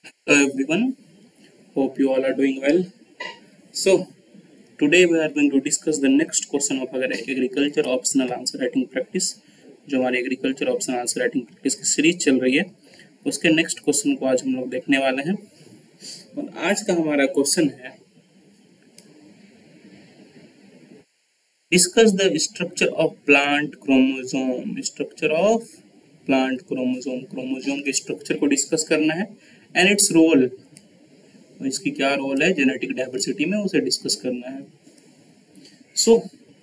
Hello everyone, hope you all are doing well. So, today we are going to discuss the next question of our agriculture optional answer writing practice. जो हमारी agriculture optional answer writing practice की series चल रही है उसके next question को आज हम लोग देखने वाले हैं। और आज का हमारा क्वेश्चन है discuss the structure of plant chromosome. Structure of plant chromosome, chromosome के स्ट्रक्चर को डिस्कस करना है एंड इट्स रोल, इसकी क्या रोल है जेनेटिक डाइवर्सिटी में, उसे डिस्कस करना है। So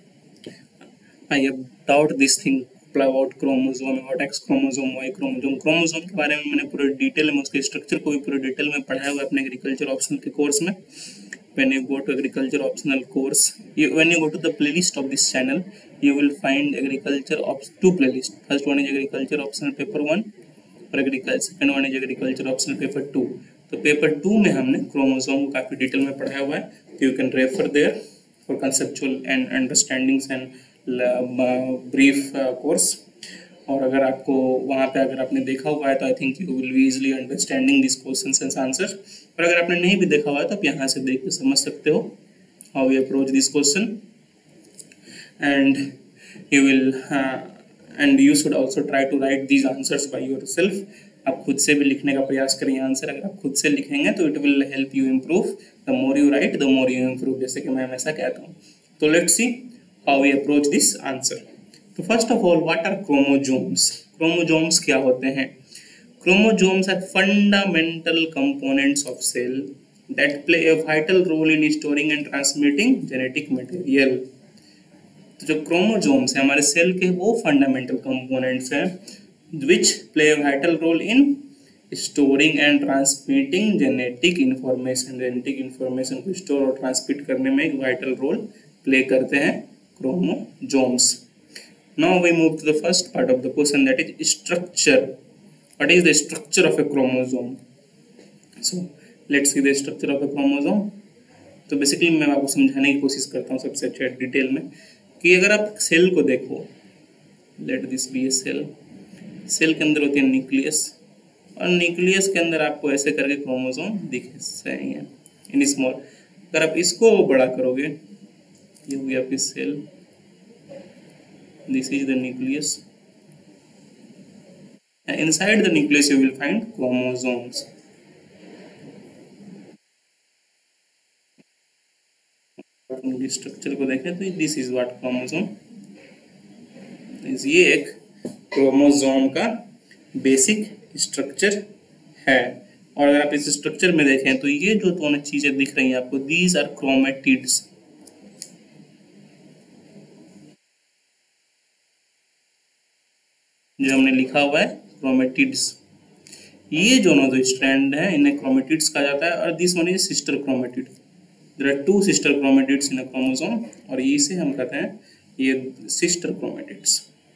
I have doubt this thing about chromosome, about X chromosome, Y chromosome. Chromosome के बारे में मैंने पूरे डिटेल में, उसके स्ट्रक्चर को भी पूरे डिटेल में पढ़ाया हुआ है अपने एग्रीकल्चर ऑप्शनल के कोर्स में। when you go to agriculture optional course, when you go to the playlist of this channel, you will find agriculture two playlist. First one is agriculture optional paper 1 और agriculture second one is agriculture optional paper 2। तो paper 2 में हमने chromosome को काफी detail में पढ़ाया हुआ है, तो you can refer there for conceptual and understandings and brief course. और अगर आपको वहाँ पे अगर आपने देखा हुआ है तो I think you will be easily understanding this questions and answers. और अगर आपने नहीं भी देखा हुआ है तो आप यहाँ से देख के समझ सकते हो how we approach this question and you will and you should also try to write these answers by yourself. आप खुद से भी लिखने का प्रयास करिए आंसर। अगर आप खुद से लिखेंगे तो it will help you improve. The more you write the more you improve, जैसे कि मैं हमेशा कहता हूँ। तो let's see how we approach this answer. तो first of all, what are chromosomes? Chromosomes क्या होते हैं? Chromosomes are fundamental components of cell that play a vital role in storing and transmitting genetic material। तो जो chromosomes है हमारे cell के, वो फंडामेंटल कंपोनेंट्स हैं which play a vital role in storing and transmitting genetic information। Genetic information को store और transmit करने में एक वाइटल रोल प्ले करते हैं chromosomes. Now we move to the first part of the question, that is structure. What is the structure of a chromosome? So let's see the structure of a chromosome. तो basically मैं आपको समझाने की कोशिश करता हूँ सबसे अच्छे डिटेल में कि अगर आप सेल को देखो, let this be a cell. Cell के अंदर होती है न्यूक्लियस, और न्यूक्लियस के अंदर आपको ऐसे करके क्रोमोसोम दिख सही है इन स्मॉल। अगर आप इसको बड़ा करोगे, ये हो गया आपकी cell, this is the nucleus, and inside the nucleus you will find chromosomes। Structure को देखें तो this is what chromosome is. ये एक क्रोमोसोम का बेसिक स्ट्रक्चर है। और अगर आप इस स्ट्रक्चर में देखें तो ये जो दोनों चीजें दिख रही हैं आपको, दीज आर क्रोमेटिड्स। जो हमने लिखा हुआ है क्रोमेटिड्स, ये दोनों जो स्ट्रैंड है इन्हें क्रोमेटिड्स कहा जाता है। और this one is sister chromatid. There are two sister chromatids in a chromosome, और इसे हम कहते हैं ये सिस्टर क्रोमेटिड्स।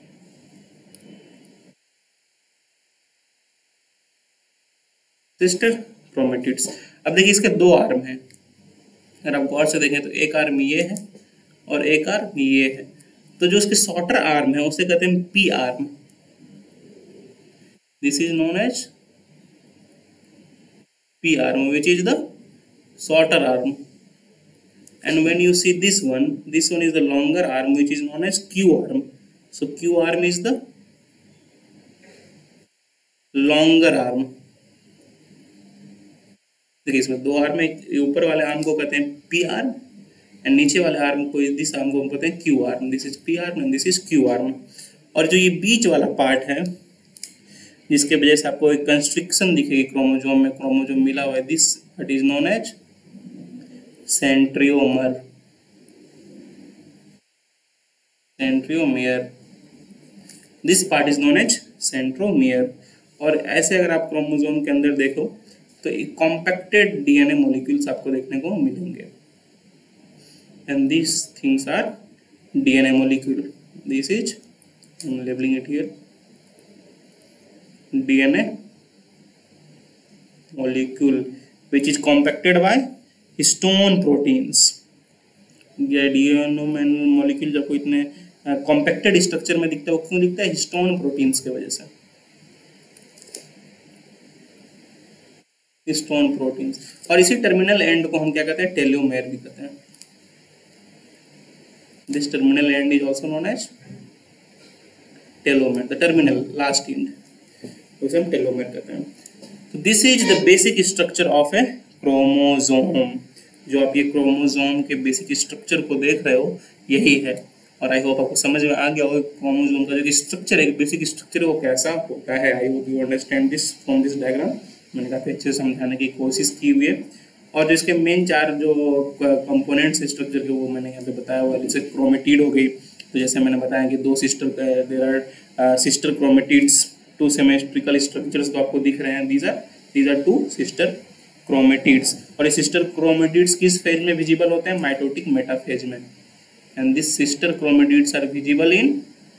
Sister chromatids. अब देखिए इसके दो आर्म हैं। अगर आप गौर से देखें तो एक आर्म ये है और एक आर्म ये है। तो जो उसके शॉर्टर आर्म है उसे कहते हैं P arm. This is known as P arm, which is the shorter arm. And when you see this one is the longer arm, which is known as Q arm. So Q arm is the longer arm। देखिए इसमें दो arm है, ऊपर वाले arm को कहते हैं P arm and नीचे वाले आर्म को, दिस आर्म को हम कहते हैं Q arm। This is P arm and this is Q arm। और जो ये बीच वाला पार्ट है जिसके वजह से आपको एक कंस्ट्रिक्शन दिखेगी क्रोमोसोम में, क्रोमोसोम मिला हुआ है, this what is known as centromere. Centromere, this part is known as centromere. और ऐसे अगर आप क्रोमोसोम के अंदर देखो तो कॉम्पैक्टेड डीएनए मॉलिक्यूल्स आपको देखने को मिलेंगे, and this things are DNA molecule. This is, I am labelling it here, DNA molecule which is compacted by histone proteins। ये DNA molecule जब कोई इतने compacted स्ट्रक्चर में दिखता है, वो क्यों दिखता है? हिस्टोन प्रोटीन्स के वजह से। Histone proteins. और इसी टर्मिनल एंड को हम क्या कहते हैं, टेलोमेयर भी कहते हैं। This terminal end is also known as telomere, the terminal last end, उसे हम टेलोमेयर कहते हैं। तो this is the basic structure of a chromosome. जो आप ये क्रोमोसोम के बेसिक स्ट्रक्चर को देख रहे हो यही है, और आई होप आपको समझ में आ गया होगा क्रोमोसोम का जो स्ट्रक्चर है, बेसिक स्ट्रक्चर है वो कैसा होता है। I hope you understand this from this diagram. मैंने काफ़ी अच्छे से समझाने की कोशिश की हुई है। और जो इसके मेन 4 जो कंपोनेंट्स स्ट्रक्चर के वो मैंने यहाँ पे बताया हुआ। जैसे क्रोमेटिड हो गई, तो जैसे मैंने बताया कि 2 sister there are sister chromatids, 2 symmetrical structures तो आपको दिख रहे हैं। These are 2 sister chromatids. और ये सिस्टर क्रोमेटिड्स किस फेज में विजिबल होते हैं, माइटोटिक मेटाफेज में। And this sister chromatids are visible in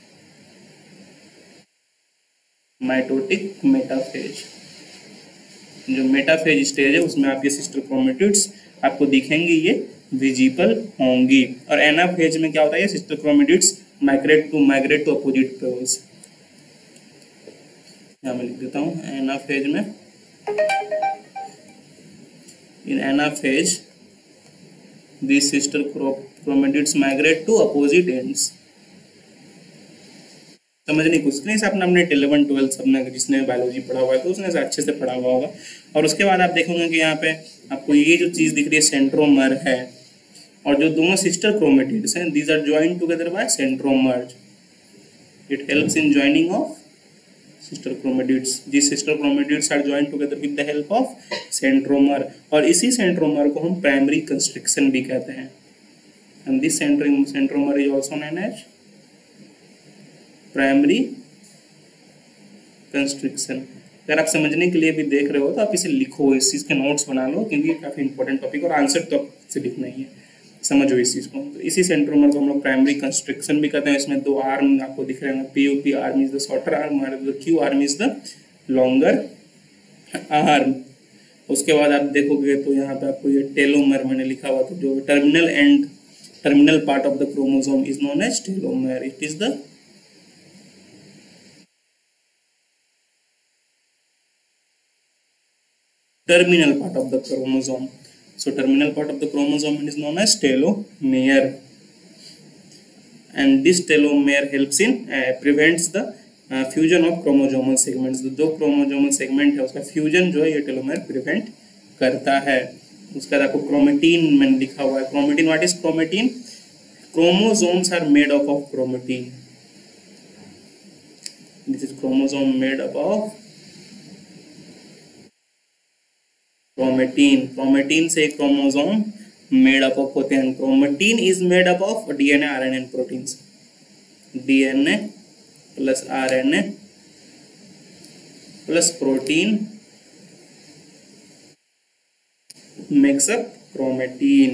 mitotic metaphase. जो मेटाफेज स्टेज है उसमें आपके सिस्टर क्रोमेटिड्स आपको दिखेंगे, ये विजिबल होंगी। और एनाफेज में क्या होता है, ये sister chromatids migrate to opposite poles. यहाँ मैं लिख देता हूँ एनाफेज में। In anaphase, these sister chromatids migrate to opposite ends. समझने की कोशिश करें, अपना हमने 11 12 सबने जिसने बायोलॉजी पढ़ा हुआ है तो उसने अच्छे से पढ़ा हुआ होगा। और उसके बाद आप देखोगे कि यहाँ पे आपको ये जो चीज़ दिख रही है सेंट्रोमर है, और जो दोनों सिस्टर क्रोमेटिड्स हैं these are joined together by centromere. It helps in joining of sister chromatids. These sister chromatids are joined together with the help of centromer, और इसी सेंट्रोमर को हम प्राइमरी कंस्ट्रक्शन भी कहते हैं। And this centromer is also known as primary construction. अगर आप समझने के लिए भी देख रहे हो तो आप इसे लिखो, इस चीज़ के नोट्स बना लो, क्योंकि काफ़ी इंपॉर्टेंट टॉपिक और आंसर तो आपसे लिखना ही है, समझो इस चीज़ को। तो इसी सेंट्रोमर को हम लोग प्राइमरी कंस्ट्रक्शन भी कहते हैं। इसमें 2 आर्म आपको दिख रहे हैं, PUP arm is the shorter arm और the Q arm is the longer arm. उसके बाद आप देखोगे तो यहाँ पे आपको ये टेलोमर मैंने लिखा हुआ था, जो terminal part of the chromosome is known as telomere. It is the terminal part of the chromosome. So terminal part of the chromosome is known as telomere, and this telomere helps in prevents the fusion of chromosomal segments. जो chromosomal segment है उसका fusion जो है ये telomere prevent करता है। उसके बाद आपको chromatin मैंने लिखा हुआ है। chromatin, what is chromatin? Chromosomes are made up of chromatin. This is chromosome made up of chromatin. Chromatin से क्रोमोसोम मेड अप ऑफ होते हैं। Chromatin is made up of DNA, RNA and proteins. DNA plus RNA plus protein makes up chromatin.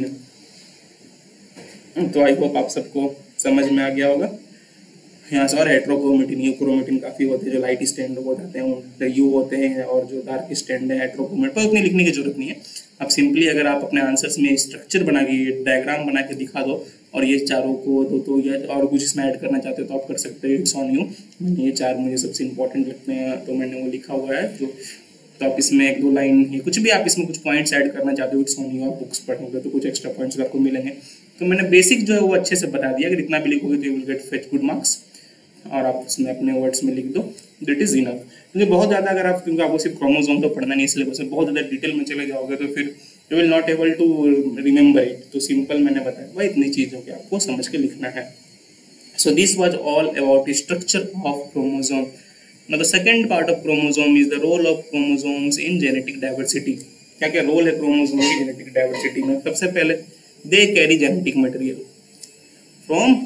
तो I hope आप सबको समझ में आ गया होगा। यहाँ से और हेट्रोक्रोमेटिन, यूक्रोमेटिन काफ़ी होते हैं, जो लाइट स्टैंड हो जाते हैं यू होते हैं, और जो डार्क स्टैंड है हेट्रोक्रोमेटिन। पर उतनी लिखने की जरूरत नहीं है। आप सिंपली अगर आप अपने आंसर्स में स्ट्रक्चर बना के डायग्राम बना के दिखा दो और ये चारों को दो तो या और कुछ इसमें ऐड करना चाहते हो तो आप कर सकते हो। It's on you. ये 4 मुझे सबसे इंपॉर्टेंट लगते हैं तो मैंने वो लिखा हुआ है। जो तो आप इसमें 1 2 लाइन ही कुछ भी आप इसमें कुछ पॉइंट्स ऐड करना चाहते हो, इट्स ऑन यू। आप बुक्स पढ़ोगे तो कुछ एक्स्ट्रा पॉइंट्स आपको मिलेंगे। तो मैंने बेसिक जो है वो अच्छे से बता दिया। अगर इतना भी लिखोगे तो you will get fetch good marks, और आप उसमें अपने वर्ड्स में लिख दो, दैट इज इनफ। क्योंकि बहुत ज़्यादा अगर आप, क्योंकि आपको सिर्फ क्रोमोसोम तो पढ़ना नहीं सिलेबस में, बहुत ज़्यादा डिटेल में चले जाओगे तो फिर you will not able to remember it. तो सिंपल मैंने बताया वह इतनी चीज़ों के आपको समझ के लिखना है। So this was all about structure of chromosome. Now the second part of chromosome is the role of chromosomes in genetic diversity. क्या क्या रोल है क्रोमोसोम की जेनेटिक डाइवर्सिटी में? सबसे पहले they carry genetic material from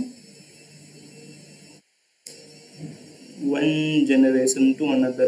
one generation to another।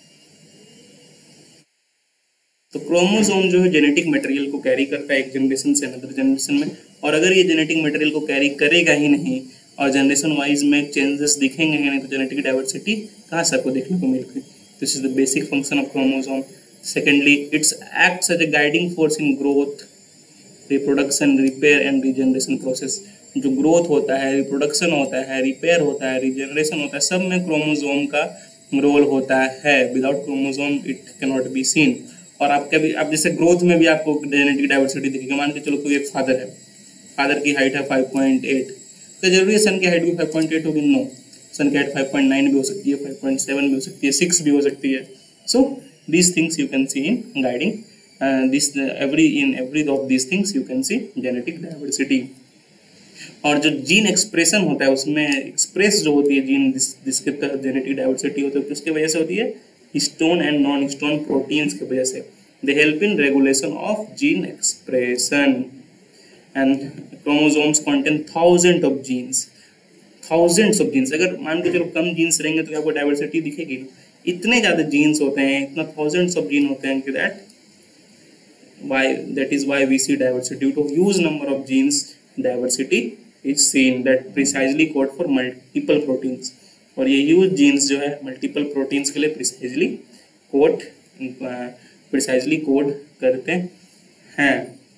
तो chromosome जो है जेनेटिक मटेरियल को कैरी करता है एक जनरेशन से अनदर जनरेशन में, और अगर ये जेनेटिक मटेरियल को कैरी करेगा ही नहीं और जनरेशन वाइज में चेंजेस दिखेंगे ही नहीं तो जेनेटिक डाइवर्सिटी कहाँ से आपको देखने को मिलेगी? This is the basic function of chromosome. Secondly, it's acts as a guiding force in growth, reproduction, repair and regeneration process. जो ग्रोथ होता है, रिप्रोडक्शन होता है, रिपेयर होता है, रीजनरेशन होता है, सब में क्रोमोसोम का रोल होता है। Without chromosome it can not be seen. और आपका भी आप जैसे ग्रोथ में भी आपको जेनेटिक डाइवर्सिटी दिखेगी। मान के चलो कोई एक फादर है, फादर की हाइट है 5.8, तो जरूरी है सन की हाइट भी 5.8 होगी? नो, सन की हाइट 5.9 भी हो सकती है, 5.7 भी हो सकती है, 6 भी हो सकती है। सो these things you can see in guiding in every of these things you can see genetic diversity। और जो जीन एक्सप्रेशन होता है उसमें एक्सप्रेस जो होती है जीन जिसके तहत जेनेटिक डाइवर्सिटी होती है, तो किसके वजह से होती है? Histone and non histone proteins की वजह से। They help in regulation of gene expression and chromosomes contain thousand of genes, thousands of genes. अगर मान के चलो कम जीन्स रहेंगे तो आपको डाइवर्सिटी दिखेगी? इतने ज़्यादा जीन्स होते हैं, इतना थाउजेंड्स ऑफ जीन होते हैं कि that is why we see diversity. Due to huge number of genes, diversity is seen that precisely code for multiple proteins। और ये huge genes जो है multiple proteins के लिए precisely code करते हैं।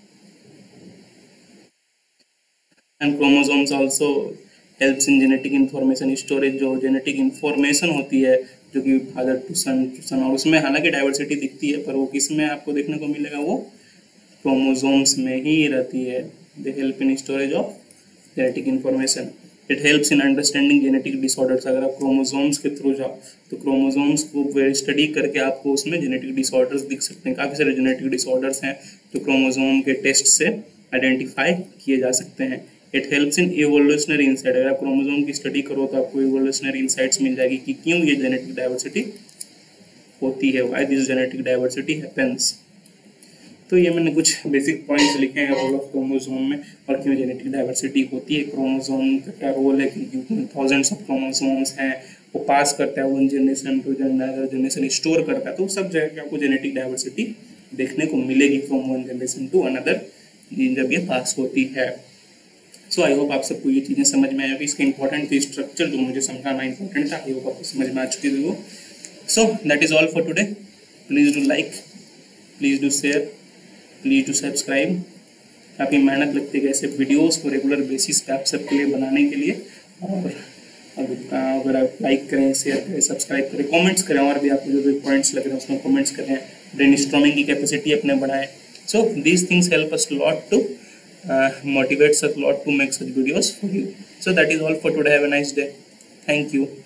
And chromosomes also helps in genetic information storage। जो genetic information होती है जो कि फादर टू सन, और उसमें हालांकि डाइवर्सिटी दिखती है, पर वो किस में आपको देखने को मिलेगा? वो क्रोमोसोम्स में ही रहती है। They help in storage of genetic information. It helps in understanding genetic disorders. अगर आप क्रोमोसोम्स के थ्रू जाओ तो क्रोमोसोम्स को स्टडी करके आपको उसमें जेनेटिक डिसऑर्डर्स दिख सकते हैं। काफ़ी सारे जेनेटिक डिसऑर्डर्स हैं जो क्रोमोसोम के टेस्ट से आइडेंटिफाई किए जा सकते हैं। It helps in evolutionary insight. अगर आप क्रोमोसोम की स्टडी करो तो आपको इवोल्यूशनरी इंसाइट्स मिल जाएगी कि क्यों ये जेनेटिक डाइवर्सिटी होती है, why this genetic diversity happens. तो ये मैंने कुछ बेसिक पॉइंट्स लिखे हैं रोल ऑफ क्रोमोसोम में और क्यों जेनेटिक डाइवर्सिटी होती है, क्रोमोसोम का क्या रोल है, क्योंकि थाउजेंड्स ऑफ क्रोमोसोम्स हैं, वो पास करता है one generation to another generation, store करता है, तो सब जगह आपको जेनेटिक डाइवर्सिटी देखने को मिलेगी from one generation to another जब ये पास होती है। सो आई होप आप सबको ये चीज़ें समझ में आएगी। इसका इंपॉर्टेंट थी स्ट्रक्चर जो मुझे समझाना इंपॉर्टेंट था, आई होप आपको समझ में आ चुकी थी वो। So that is all for today. Please do like, please do share, please do subscribe. काफ़ी मेहनत लगती है ऐसे वीडियोस को रेगुलर बेसिस पे आप सबके लिए बनाने के लिए। और अगर आप लाइक करें, शेयर करें, सब्सक्राइब करें, कमेंट्स करें, और भी आपको जो भी पॉइंट्स लग रहे हैं उसमें कमेंट्स करें, ब्रेनस्टॉर्मिंग की कैपेसिटी अपने बढ़ाएं। So these things help us lot to motivates us a lot to make such videos for you. So that is all for today. Have a nice day. Thank you.